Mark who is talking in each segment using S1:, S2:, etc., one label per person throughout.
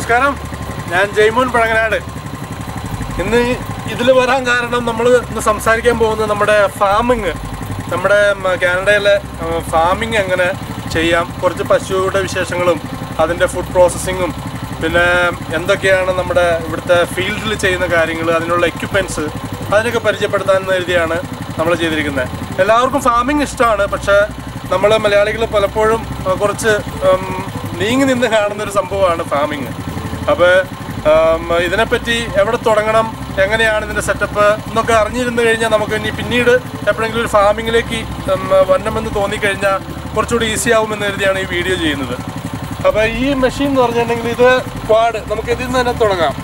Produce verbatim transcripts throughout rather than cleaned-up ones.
S1: നമസ്കാരം, ഞാൻ ജയ്മോൻ പഴങ്ങനാട്. ഇന്ന് ഇതിൽ വരാൻ കാരണം നമ്മൾ ഇന്ന് സംസാരിക്കാൻ പോകുന്നത് നമ്മുടെ ഫാമിങ്, നമ്മുടെ കാനഡയിലെ ഫാമിങ് എങ്ങനെ ചെയ്യാം, കുറച്ച് പശുവിടെ വിശേഷങ്ങളും അതിൻ്റെ ഫുഡ് പ്രോസസ്സിങ്ങും പിന്നെ എന്തൊക്കെയാണ് നമ്മുടെ ഇവിടുത്തെ ഫീൽഡിൽ ചെയ്യുന്ന കാര്യങ്ങൾ, അതിനുള്ള എക്യുപ്മെൻറ്റ്സ് അതിനൊക്കെ പരിചയപ്പെടുത്താൻ എഴുതിയാണ് നമ്മൾ ചെയ്തിരിക്കുന്നത്. എല്ലാവർക്കും ഫാമിങ് ഇഷ്ടമാണ്, പക്ഷേ നമ്മൾ മലയാളികൾ പലപ്പോഴും കുറച്ച് നീങ്ങി നിന്ന് കാണുന്നൊരു സംഭവമാണ് ഫാമിങ്. അപ്പോൾ ഇതിനെപ്പറ്റി എവിടെ തുടങ്ങണം, എങ്ങനെയാണ് ഇതിൻ്റെ സെറ്റപ്പ് എന്നൊക്കെ അറിഞ്ഞിരുന്നു കഴിഞ്ഞാൽ നമുക്ക് ഇനി പിന്നീട് എപ്പോഴെങ്കിലും ഒരു ഫാമിങ്ങിലേക്ക് വരണമെന്ന് തോന്നിക്കഴിഞ്ഞാൽ കുറച്ചുകൂടി ഈസി ആവുമെന്ന് കരുതിയാണ് ഈ വീഡിയോ ചെയ്യുന്നത്. അപ്പോൾ ഈ മെഷീൻ എന്ന് പറഞ്ഞിട്ടുണ്ടെങ്കിൽ ഇത് ക്വാഡ്, നമുക്ക് ഇതിൽ നിന്ന് തന്നെ തുടങ്ങാം.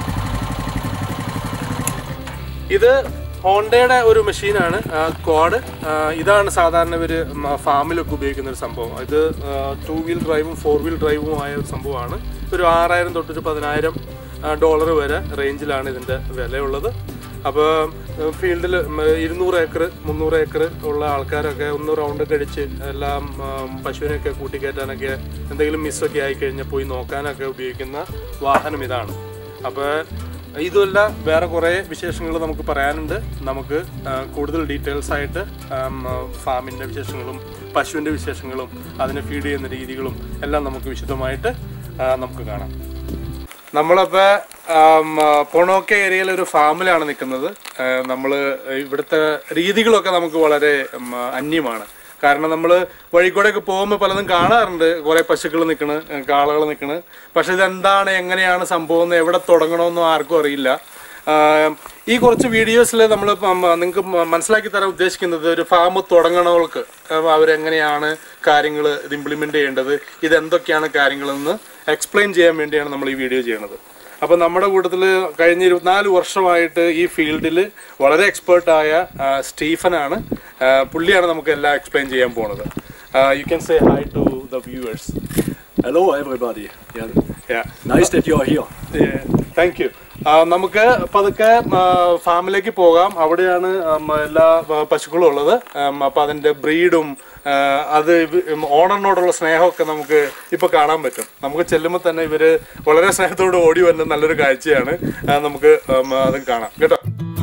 S1: ഇത് ഹോണ്ടയുടെ ഒരു മെഷീനാണ് ക്വാഡ്. ഇതാണ് സാധാരണ ഇവർ ഫാമിലൊക്കെ ഉപയോഗിക്കുന്ന ഒരു സംഭവം. ഇത് ടു വീൽ ഡ്രൈവും ഫോർ വീൽ ഡ്രൈവും ആയ ഒരു സംഭവമാണ്. ഒരു ആറായിരം തൊട്ടൊരു പതിനായിരം ഡോളർ വരെ റേഞ്ചിലാണ് ഇതിൻ്റെ വിലയുള്ളത്. അപ്പോൾ ഫീൽഡിൽ ഇരുന്നൂറ് ഏക്കർ മുന്നൂറ് ഏക്കർ ഉള്ള ആൾക്കാരൊക്കെ ഒന്ന് റൗണ്ടൊക്കെ അടിച്ച് എല്ലാം പശുവിനെയൊക്കെ കൂട്ടിക്കയറ്റാനൊക്കെ എന്തെങ്കിലും മിസ്സൊക്കെ ആയിക്കഴിഞ്ഞാൽ പോയി നോക്കാനൊക്കെ ഉപയോഗിക്കുന്ന വാഹനം ഇതാണ്. അപ്പോൾ ഇതുമല്ല വേറെ കുറേ വിശേഷങ്ങൾ നമുക്ക് പറയാനുണ്ട്. നമുക്ക് കൂടുതൽ ഡീറ്റെയിൽസ് ആയിട്ട് ഫാമിൻ്റെ വിശേഷങ്ങളും പശുവിൻ്റെ വിശേഷങ്ങളും അതിനെ ഫീഡ് ചെയ്യുന്ന രീതികളും എല്ലാം നമുക്ക് വിശദമായിട്ട് നമുക്ക് കാണാം. നമ്മളപ്പോൾ പൊണോക്കെ ഏരിയയിലെ ഒരു ഫാമിലാണ് നിൽക്കുന്നത്. നമ്മൾ ഇവിടുത്തെ രീതികളൊക്കെ നമുക്ക് വളരെ അന്യമാണ്. കാരണം നമ്മൾ വഴിക്കൂടെയൊക്കെ പോകുമ്പോൾ പലതും കാണാറുണ്ട്, കുറേ പശുക്കൾ നിൽക്കണ്, കാളകൾ നിൽക്കണ്. പക്ഷെ ഇതെന്താണ്, എങ്ങനെയാണ് സംഭവം, എവിടെ തുടങ്ങണമെന്നും ആർക്കും അറിയില്ല. ഈ കുറച്ച് വീഡിയോസിൽ നമ്മൾ നിങ്ങൾക്ക് മനസ്സിലാക്കി തരാൻ ഉദ്ദേശിക്കുന്നത് ഒരു ഫാം തുടങ്ങണവർക്ക് അവരെങ്ങനെയാണ് കാര്യങ്ങൾ ഇത് ഇംപ്ലിമെൻ്റ് ചെയ്യേണ്ടത്, ഇതെന്തൊക്കെയാണ് കാര്യങ്ങളെന്ന് എക്സ്പ്ലെയിൻ ചെയ്യാൻ വേണ്ടിയാണ് നമ്മൾ ഈ വീഡിയോ ചെയ്യുന്നത്. അപ്പോൾ നമ്മുടെ കൂട്ടത്തിൽ കഴിഞ്ഞ ഇരുപത്തിനാല് വർഷമായിട്ട് ഈ ഫീൽഡിൽ വളരെ എക്സ്പേർട്ടായ സ്റ്റീഫനാണ്. പുള്ളിയാണ് നമുക്ക് എല്ലാം എക്സ്പ്ലെയിൻ ചെയ്യാൻ പോണത്. You can say hi to the viewers.
S2: Hello everybody. Yeah. Yeah. Nice that you are here.
S1: Yeah. Thank you. നമുക്ക് പതുക്കെ ഫാമിലേക്ക് പോകാം. അവിടെയാണ് എല്ലാ പശുക്കളും ഉള്ളത്. അപ്പോൾ അതിൻ്റെ ബ്രീഡും അത് ഓണറിനോടുള്ള സ്നേഹമൊക്കെ നമുക്ക് ഇപ്പോൾ കാണാൻ പറ്റും. നമുക്ക് ചെല്ലുമ്പോൾ തന്നെ ഇവർ വളരെ സ്നേഹത്തോട് ഓടി വരുന്ന നല്ലൊരു കാഴ്ചയാണ്. നമുക്ക് അത് കാണാം കേട്ടോ.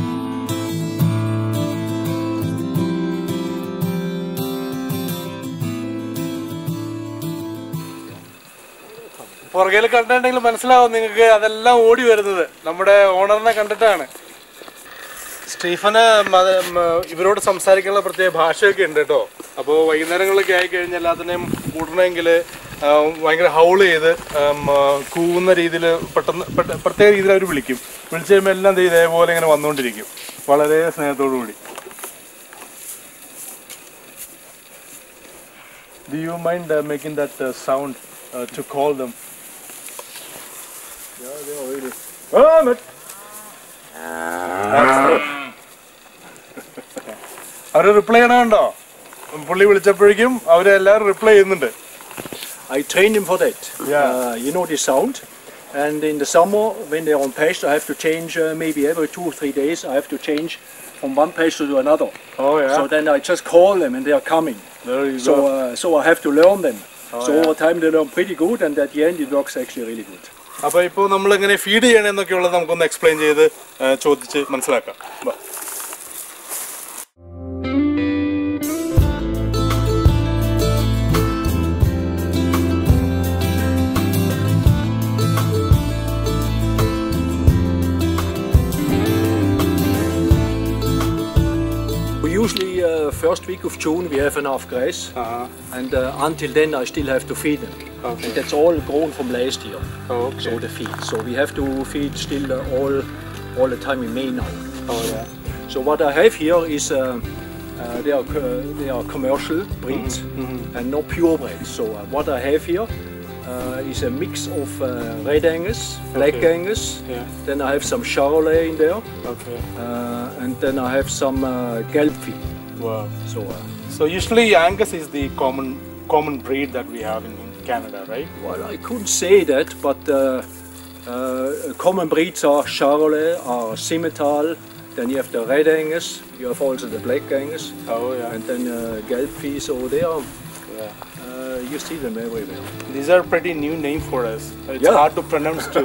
S1: പുറകിൽ കണ്ടിട്ടുണ്ടെങ്കിൽ മനസ്സിലാവും നിങ്ങൾക്ക്, അതെല്ലാം ഓടി വരുന്നത് നമ്മുടെ ഓണറിനെ കണ്ടിട്ടാണ്. സ്റ്റീഫന് ഇവരോട് സംസാരിക്കാനുള്ള പ്രത്യേക ഭാഷയൊക്കെ ഉണ്ട് കേട്ടോ. അപ്പോൾ വൈകുന്നേരങ്ങളിലൊക്കെ ആയിക്കഴിഞ്ഞാൽ എല്ലാത്തിനെയും കൂടണമെങ്കിൽ ഭയങ്കര ഹൗൾ ചെയ്ത് കൂവുന്ന രീതിയിൽ പെട്ടെന്ന് പ്രത്യേക രീതിയിൽ അവർ വിളിക്കും. വിളിച്ചു കഴിയുമ്പോൾ എല്ലാം ഇതേപോലെ ഇങ്ങനെ വന്നുകൊണ്ടിരിക്കും വളരെ സ്നേഹത്തോടു കൂടി. Do you mind uh, making that uh, sound uh, to call them?
S2: Yeah, they are really.
S1: Ahmed. അവര് റിപ്ലൈ ചെയ്യണോ? പുള്ളി വിളിച്ചപ്പോഴേക്കും അവരെല്ലാവരും റിപ്ലൈ ചെയ്യുന്നുണ്ട്.
S2: I train them for that.
S1: Yeah.
S2: Uh, you know the sound. And in the summer, when they're on pasture, I have to change uh, maybe every two or three days. I have to change from one pasture to another.
S1: Oh yeah.
S2: So then I just call them and they are coming.
S1: There you
S2: so
S1: go.
S2: uh, so I have to learn them.
S1: Oh,
S2: so
S1: yeah.
S2: over time they learn pretty good, and at the end it works actually really good.
S1: അപ്പോൾ ഇപ്പോൾ നമ്മൾ എങ്ങനെ feed ചെയ്യണമെന്നൊക്കെയുള്ളത് നമുക്കൊന്ന് explain ചെയ്ത് ചോദിച്ച് മനസ്സിലാക്കാം.
S2: Usually uh, first week of June we have enough grass, uh-huh. and uh, until then I still have to feed them. Okay. And that's all grown from last year.
S1: Oh, okay.
S2: So the feed. So we have to feed still uh, all all the time in May now.
S1: Oh yeah.
S2: So what I have here is uh, uh, they are uh, they are commercial breeds
S1: mm-hmm. Mm-hmm.
S2: and not purebreds. So uh, what I have here uh, is a mix of uh, Red Angus, Black
S1: okay.
S2: Angus.
S1: Yeah.
S2: Then I have some Charolais in there.
S1: Okay.
S2: Uh, and then I have some uh, Gelbvieh.
S1: Wow.
S2: So. Uh,
S1: so usually Angus is the common common breed that we have in Canada, right?
S2: Well, I couldn't say that, but uh, uh, common breeds are Charolais, are Simmental. Then you have the Red Angus. You have also the Black Angus.
S1: Oh yeah.
S2: And then uh, Gelbvieh over there.
S1: Yeah.
S2: Uh, you see them everywhere.
S1: These are pretty new name for us. It's
S2: Yeah.
S1: hard to pronounce too.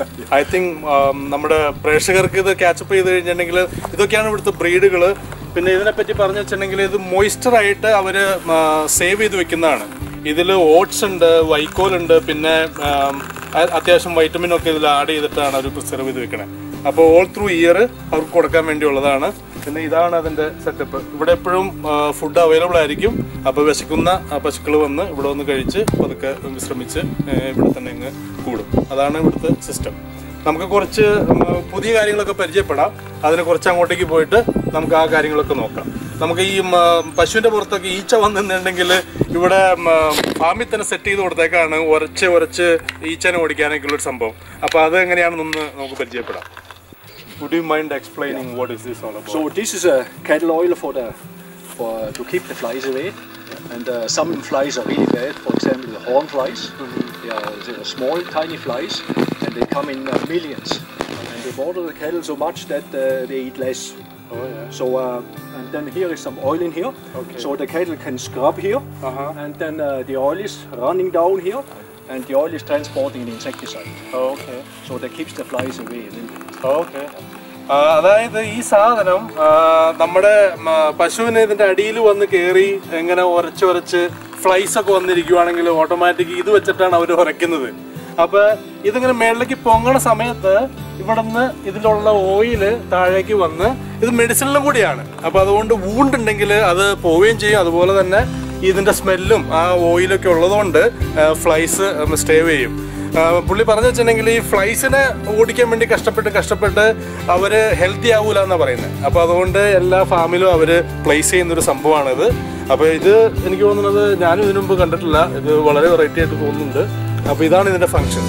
S1: I think നമ്മുടെ പ്രേക്ഷകർക്ക് ഇത് ക്യാച്ചപ്പ് ചെയ്ത് കഴിഞ്ഞിട്ടുണ്ടെങ്കിൽ ഇതൊക്കെയാണ് ഇവിടുത്തെ ബ്രീഡുകൾ. പിന്നെ ഇതിനെപ്പറ്റി പറഞ്ഞു വെച്ചിട്ടുണ്ടെങ്കിൽ ഇത് മോയ്സ്ചറായിട്ട് അവർ സേവ് ചെയ്ത് വെക്കുന്നതാണ്. ഇതിൽ ഓട്സ് ഉണ്ട്, വൈക്കോലുണ്ട്, പിന്നെ അത്യാവശ്യം വൈറ്റമിൻ ഒക്കെ ഇതിൽ ആഡ് ചെയ്തിട്ടാണ് അവർ പ്രിസർവ് ചെയ്ത് വെക്കണത്. അപ്പോൾ ഓൾ ത്രൂ ഇയർ അവർക്ക് കൊടുക്കാൻ വേണ്ടിയുള്ളതാണ്. പിന്നെ ഇതാണ് അതിൻ്റെ സെറ്റപ്പ്. ഇവിടെ എപ്പോഴും ഫുഡ് അവൈലബിൾ ആയിരിക്കും. അപ്പോൾ വിശക്കുന്ന പശുക്കൾ വന്ന് ഇവിടെ വന്ന് കഴിച്ച് പതുക്കെ വിശ്രമിച്ച് ഇവിടെ തന്നെ ഇങ്ങ് കൂടും. അതാണ് ഇവിടുത്തെ സിസ്റ്റം. നമുക്ക് കുറച്ച് പുതിയ കാര്യങ്ങളൊക്കെ പരിചയപ്പെടാം. അതിന് കുറച്ച് അങ്ങോട്ടേക്ക് പോയിട്ട് നമുക്ക് ആ കാര്യങ്ങളൊക്കെ നോക്കാം. നമുക്ക് ഈ പശുവിൻ്റെ പുറത്തൊക്കെ ഈച്ച വന്നിട്ടുണ്ടെങ്കിൽ ഇവിടെ ഫാമിൽ തന്നെ സെറ്റ് ചെയ്ത് കൊടുത്തേക്കാണ് ഉരച്ച് ഉരച്ച് ഈച്ചനെ ഓടിക്കാനൊക്കെയുള്ളൊരു സംഭവം. അപ്പോൾ അത് എങ്ങനെയാണെന്നൊന്ന് നമുക്ക് പരിചയപ്പെടാം. Would you mind explaining yeah. what is this all about?
S2: So this is a cattle oil for the for to keep the flies away. And uh, some flies are really bad. For example, the horn flies. Mm-hmm. They are, they are small, tiny flies, and they come in uh, millions. And they bother the cattle so much that uh, they eat less.
S1: Oh yeah.
S2: So uh, and then here is some oil in here.
S1: Okay.
S2: So the cattle can scrub here,
S1: uh-huh.
S2: and then uh, the oil is running down here, and the oil is transporting an insecticide.
S1: Oh, okay.
S2: So that keeps the flies away.
S1: Okay. അതായത് ഈ സാധനം നമ്മുടെ പശുവിന് ഇതിൻ്റെ അടിയിൽ വന്ന് കയറി എങ്ങനെ ഉരച്ച് ഉരച്ച് ഫ്ലൈസ് ഒക്കെ വന്നിരിക്കുവാണെങ്കിൽ ഓട്ടോമാറ്റിക് ഇത് വെച്ചിട്ടാണ് അവർ ഉരയ്ക്കുന്നത്. അപ്പോൾ ഇതിങ്ങനെ മേളിലേക്ക് പൊങ്ങണ സമയത്ത് ഇവിടെ നിന്ന് ഇതിലുള്ള ഓയില് താഴേക്ക് വന്ന് ഇത് മെഡിസിനിലും കൂടിയാണ്. അപ്പോൾ അതുകൊണ്ട് വൂണ്ടുണ്ടെങ്കിൽ അത് പോവുകയും ചെയ്യും. അതുപോലെ തന്നെ ഇതിൻ്റെ സ്മെല്ലും ആ ഓയിലൊക്കെ ഉള്ളതുകൊണ്ട് ഫ്ലൈസ് സ്റ്റേ ചെയ്യും. പുള്ളി പറഞ്ഞു വെച്ചിട്ടുണ്ടെങ്കിൽ ഈ ഫ്ലൈസിനെ ഓടിക്കാൻ വേണ്ടി കഷ്ടപ്പെട്ട് കഷ്ടപ്പെട്ട് അവർ ഹെൽത്തി ആവൂല എന്നാണ് പറയുന്നത്. അപ്പോൾ അതുകൊണ്ട് എല്ലാ ഫാമിലും അവർ പ്ലേസ് ചെയ്യുന്നൊരു സംഭവമാണിത്. അപ്പോൾ ഇത് എനിക്ക് തോന്നുന്നത് ഞാനും ഇതിനു മുമ്പ് കണ്ടിട്ടില്ല. ഇത് വളരെ വെറൈറ്റി ആയിട്ട് തോന്നുന്നുണ്ട്. അപ്പോൾ ഇതാണ് ഇതിൻ്റെ ഫങ്ഷൻ.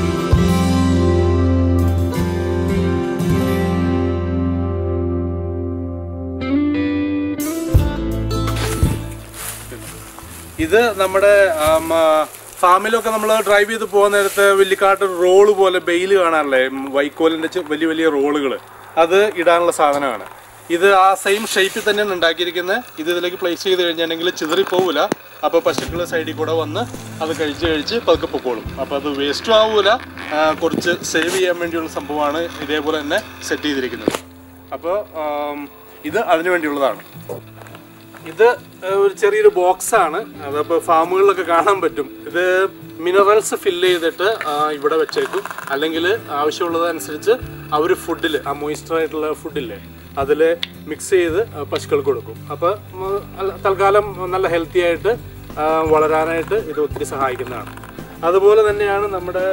S1: ഇത് നമ്മുടെ ഫാമിലൊക്കെ നമ്മൾ ഡ്രൈവ് ചെയ്ത് പോകുന്ന നേരത്ത് വലിയക്കാട്ട് റോള് പോലെ ബെയില് കാണാറില്ലേ, വൈക്കോലിൻ്റെ വലിയ വലിയ റോളുകൾ, അത് ഇടാനുള്ള സാധനമാണ്. ഇത് ആ സെയിം ഷേപ്പിൽ തന്നെയാണ് ഉണ്ടാക്കിയിരിക്കുന്നത്. ഇത് ഇതിലേക്ക് പ്ലേസ് ചെയ്ത് കഴിഞ്ഞിട്ടുണ്ടെങ്കിൽ ചിതറി പോവില്ല. അപ്പോൾ പശുക്കൾ സൈഡിൽ കൂടെ വന്ന് അത് കഴിച്ച് കഴിച്ച് പതുക്കെ പൊക്കോളും. അപ്പോൾ അത് വേസ്റ്റും ആവില്ല, കുറച്ച് സേവ് ചെയ്യാൻ വേണ്ടിയുള്ള സംഭവമാണ് ഇതേപോലെ തന്നെ സെറ്റ് ചെയ്തിരിക്കുന്നത്. അപ്പോൾ ഇത് അതിനു വേണ്ടിയുള്ളതാണ്. ഇത് ഒരു ചെറിയൊരു ബോക്സാണ്. അതപ്പോൾ ഫാമുകളിലൊക്കെ കാണാൻ പറ്റും. ഇത് മിനറൽസ് ഫില്ല് ചെയ്തിട്ട് ഇവിടെ വെച്ചേക്കും. അല്ലെങ്കിൽ ആവശ്യമുള്ളതനുസരിച്ച് അവർ ഫുഡിൽ ആ മോയ്സ്ചറായിട്ടുള്ള ഫുഡില്ലേ അതിൽ മിക്സ് ചെയ്ത് പശുക്കൾക്ക് കൊടുക്കും. അപ്പോൾ തൽക്കാലം നല്ല ഹെൽത്തി ആയിട്ട് വളരാനായിട്ട് ഇത് ഒത്തിരി സഹായിക്കുന്നതാണ്. അതുപോലെ തന്നെയാണ് നമ്മുടെ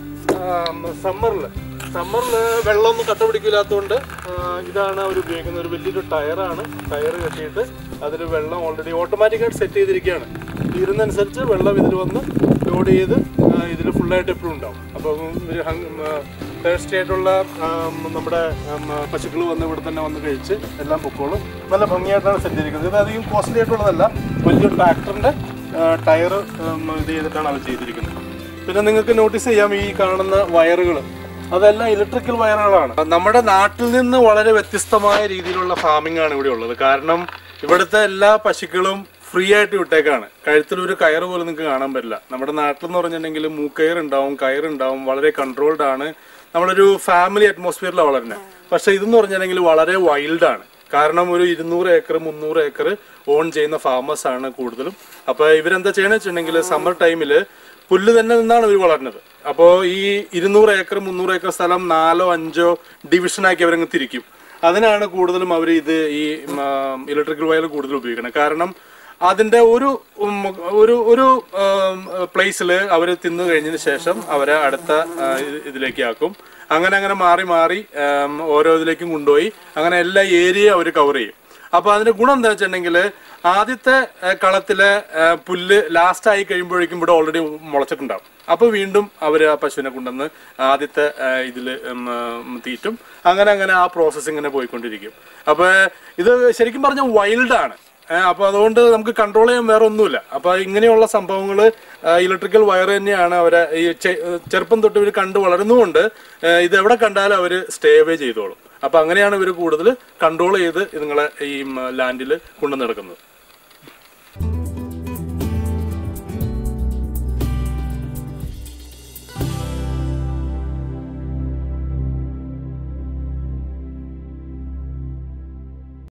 S1: സമ്മറിൽ സമ്മറിൽ വെള്ളമൊന്നും കട്ട പിടിക്കില്ലാത്തതുകൊണ്ട് ഇതാണ് അവർ ഉപയോഗിക്കുന്ന ഒരു വലിയൊരു ടയറാണ്. ടയർ കെട്ടിയിട്ട് അതിൽ വെള്ളം ഓൾറെഡി ഓട്ടോമാറ്റിക്കായിട്ട് സെറ്റ് ചെയ്തിരിക്കുകയാണ്. തീരുന്നതനുസരിച്ച് വെള്ളം ഇതിൽ വന്ന് ലോഡ് ചെയ്ത് ഇതിൽ ഫുള്ളായിട്ട് എപ്പോഴും ഉണ്ടാവും. അപ്പം ഒരു ടേസ്റ്റി ആയിട്ടുള്ള നമ്മുടെ പശുക്കൾ വന്ന് ഇവിടെ തന്നെ വന്ന് കഴിച്ച് എല്ലാം പൊക്കോളും. നല്ല ഭംഗിയായിട്ടാണ് സെറ്റ് ചെയ്തിരിക്കുന്നത്. ഇത് അധികം കോസ്റ്റ്ലി ആയിട്ടുള്ളതല്ല, വലിയൊരു ട്രാക്ടറിൻ്റെ ടയർ ഇത് ചെയ്തിട്ടാണ് അവർ ചെയ്തിരിക്കുന്നത്. പിന്നെ നിങ്ങൾക്ക് നോട്ടീസ് ചെയ്യാം ഈ കാണുന്ന വയറുകൾ, അതെല്ലാം ഇലക്ട്രിക്കൽ വയറുകളാണ്. നമ്മുടെ നാട്ടിൽ നിന്ന് വളരെ വ്യത്യസ്തമായ രീതിയിലുള്ള ഫാമിംഗ് ആണ് ഇവിടെ ഉള്ളത്. കാരണം ഇവിടുത്തെ എല്ലാ പശുക്കളും ഫ്രീ ആയിട്ട് വിട്ടേക്കാണ്. കഴുത്തിലൊരു കയറ് പോലും നിങ്ങൾക്ക് കാണാൻ പറ്റില്ല. നമ്മുടെ നാട്ടിൽ എന്ന് പറഞ്ഞിട്ടുണ്ടെങ്കിൽ മൂക്കയറുണ്ടാവും, കയറുണ്ടാവും, വളരെ കൺട്രോൾഡ് ആണ്. നമ്മളൊരു ഫാമിലി അറ്റ്മോസ്ഫിയറിലാണ് വളരുന്നത്. പക്ഷെ ഇതെന്ന് പറഞ്ഞിട്ടുണ്ടെങ്കിൽ വളരെ വൈൽഡാണ്. കാരണം ഒരു ഇരുന്നൂറ് ഏക്കർ മുന്നൂറ് ഏക്കർ ഓൺ ചെയ്യുന്ന ഫാമേഴ്സ് ആണ് കൂടുതലും. അപ്പോൾ ഇവരെന്താ ചെയ്യണമെന്ന് വെച്ചിട്ടുണ്ടെങ്കിൽ സമ്മർ ടൈമിൽ പുല്ല് തന്നെ നിന്നാണ് ഇവർ വളരുന്നത്. അപ്പോൾ ഈ ഇരുന്നൂറ് ഏക്കർ മുന്നൂറ് ഏക്കർ സ്ഥലം നാലോ അഞ്ചോ ഡിവിഷനാക്കി അവരങ്ങ് തിരിക്കും. അതിനാണ് കൂടുതലും അവർ ഇത് ഈ ഇലക്ട്രിക്കൽ വയർ കൂടുതൽ ഉപയോഗിക്കുന്നത്. കാരണം അതിൻ്റെ ഒരു ഒരു ഒരു പ്ലേസിൽ അവർ തിന്നു കഴിഞ്ഞതിന് ശേഷം അവരെ അടുത്ത ഇതിലേക്ക് ആക്കും. അങ്ങനെ അങ്ങനെ മാറി മാറി ഓരോ ഇതിലേക്കും കൊണ്ടുപോയി അങ്ങനെ എല്ലാ ഏരിയയും അവർ കവർ ചെയ്യും. അപ്പോൾ അതിൻ്റെ ഗുണം എന്താ വെച്ചിട്ടുണ്ടെങ്കിൽ ആദ്യത്തെ കളത്തിലെ പുല്ല് ലാസ്റ്റ് ആയി കഴിയുമ്പോഴേക്കും ഇവിടെ ഓൾറെഡി മുളച്ചിട്ടുണ്ടാവും. അപ്പോൾ വീണ്ടും അവർ ആ പശുവിനെ കൊണ്ടുവന്ന് ആദ്യത്തെ ഇതിൽ തീറ്റും. അങ്ങനെ അങ്ങനെ ആ പ്രോസസ്സ് ഇങ്ങനെ പോയിക്കൊണ്ടിരിക്കും. അപ്പോൾ ഇത് ശരിക്കും പറഞ്ഞാൽ വൈൽഡാണ്. അപ്പോൾ അതുകൊണ്ട് നമുക്ക് കൺട്രോൾ ചെയ്യാൻ വേറെ ഒന്നുമില്ല. അപ്പോൾ ഇങ്ങനെയുള്ള സംഭവങ്ങൾ ഇലക്ട്രിക്കൽ വയർ തന്നെയാണ് അവരെ ഈ ചെറുപ്പം തൊട്ട് ഇവർ കണ്ട് വളരുന്നതുകൊണ്ട് ഇത് എവിടെ കണ്ടാലും അവർ സ്റ്റേ അവേ ചെയ്തോളും. അപ്പോൾ അങ്ങനെയാണ് ഇവർ കൂടുതൽ കൺട്രോൾ ചെയ്ത് ഇതുങ്ങളെ ഈ ലാൻഡിൽ കൊണ്ടു നടക്കുന്നത്.